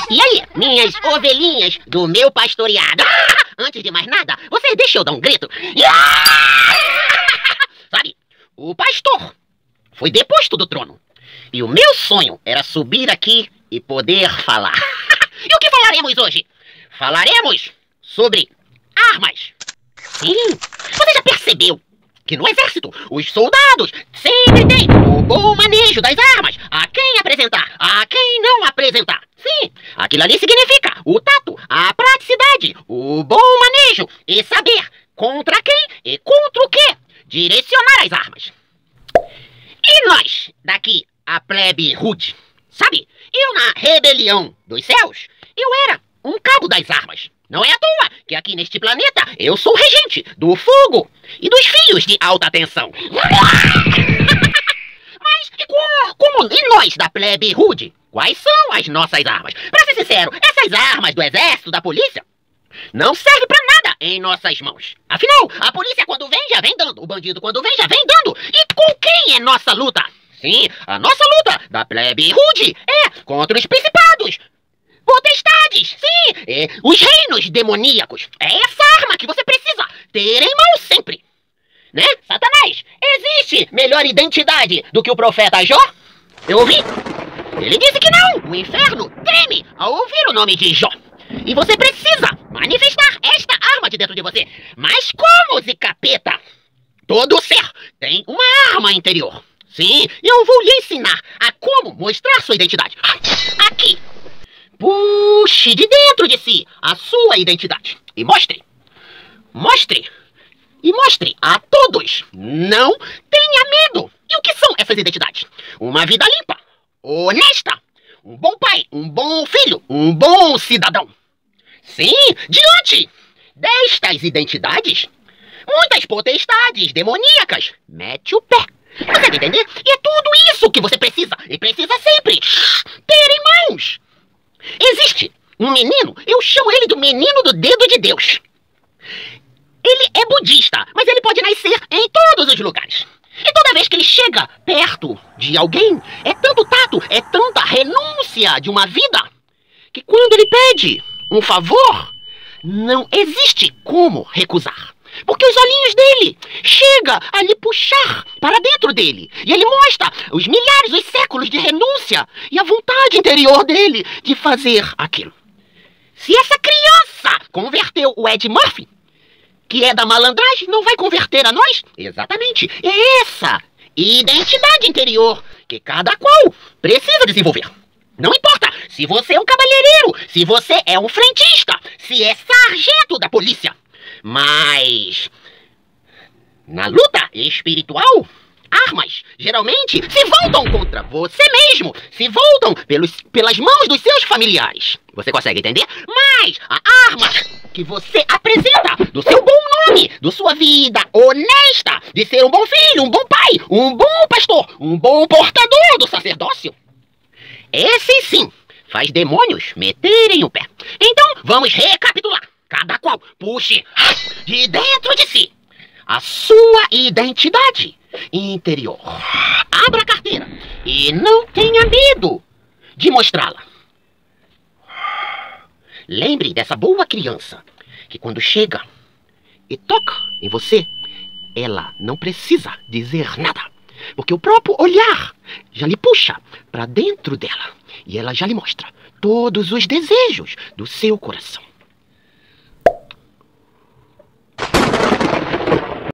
E aí, minhas ovelhinhas do meu pastoreado? Antes de mais nada, vocês deixam eu dar um grito. Sabe, o pastor foi deposto do trono. E o meu sonho era subir aqui e poder falar. E o que falaremos hoje? Falaremos sobre armas. Sim, você já percebeu que no exército os soldados sempre têm o bom manejo das armas, a quem apresentar, a quem não apresentar. Sim, aquilo ali significa o tato, a praticidade, o bom manejo e saber contra quem e contra o que direcionar as armas. E nós, daqui, a plebe rude, sabe, eu na rebelião dos céus, eu era um cabo das armas. Não é à toa que aqui neste planeta eu sou o regente do fogo e dos fios de alta tensão. Mas e nós da plebe rude? Quais são as nossas armas? Pra ser sincero, essas armas do exército, da polícia, não servem pra nada em nossas mãos. Afinal, a polícia quando vem já vem dando, o bandido quando vem já vem dando. E com quem é nossa luta? Sim, a nossa luta da plebe rude é contra os principados, potestades, sim, os reinos demoníacos. É essa arma que você precisa ter em mão sempre. Né, Satanás? Existe melhor identidade do que o profeta Jó? Eu ouvi. Ele disse que não. O inferno treme ao ouvir o nome de Jó. E você precisa manifestar esta arma de dentro de você. Mas como, Zé Capeta? Todo ser tem uma arma interior. Sim, eu vou lhe ensinar a como mostrar sua identidade. Aqui. Puxe de dentro de si a sua identidade e mostre. Mostre. E mostre a todos. Não tenha medo. E o que são essas identidades? Uma vida limpa, honesta, um bom pai, um bom filho, um bom cidadão. Sim, diante destas identidades, muitas potestades demoníacas mete o pé. Consegue entender? E é tudo isso que você precisa. E precisa sempre ter em mãos. Existe um menino, eu chamo ele do menino do dedo de Deus. Ele é budista, mas ele pode nascer em todos os lugares. E toda vez que ele chega perto de alguém, é tanto tato, é tanta renúncia de uma vida, que quando ele pede um favor, não existe como recusar. Porque os olhinhos dele chegam a lhe puxar para dentro dele. E ele mostra os milhares, os séculos de renúncia e a vontade interior dele de fazer aquilo. Se essa criança converteu o Ed Murphy, que é da malandragem, não vai converter a nós? Exatamente. É essa identidade interior que cada qual precisa desenvolver. Não importa se você é um cabeleireiro, se você é um frentista, se é sargento da polícia. Mas na luta espiritual, armas geralmente se voltam contra você mesmo, se voltam pelas mãos dos seus familiares. Você consegue entender? Mas a arma que você apresenta do seu bom nome, da sua vida honesta, de ser um bom filho, um bom pai, um bom pastor, um bom portador do sacerdócio, esse sim faz demônios meterem o pé. Então vamos recapitular. Cada qual puxe de dentro de si a sua identidade interior. Abra a carteira e não tenha medo de mostrá-la. Lembre dessa boa criança que quando chega e toca em você, ela não precisa dizer nada. Porque o próprio olhar já lhe puxa para dentro dela e ela já lhe mostra todos os desejos do seu coração.